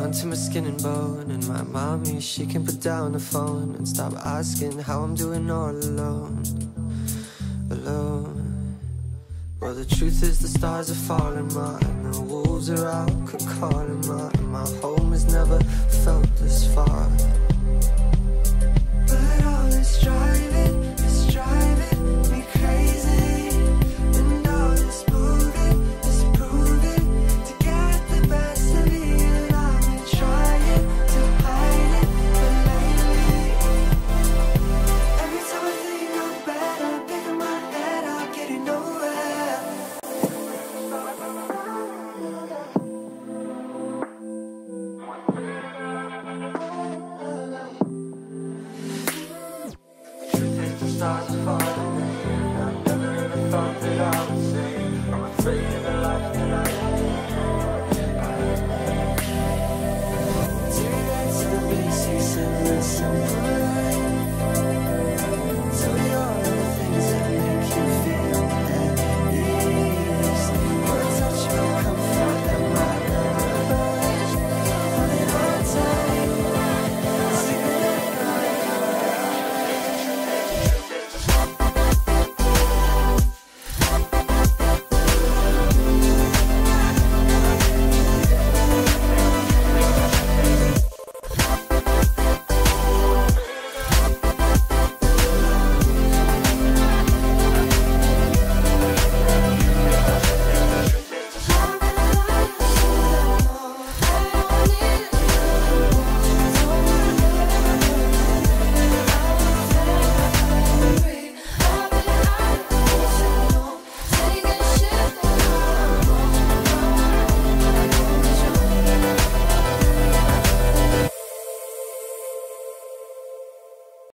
down to my skin and bone. And my mommy, she can put down the phone and stop asking how I'm doing all alone. Alone. Well, the truth is the stars are falling, ma, and the wolves are out calling, ma.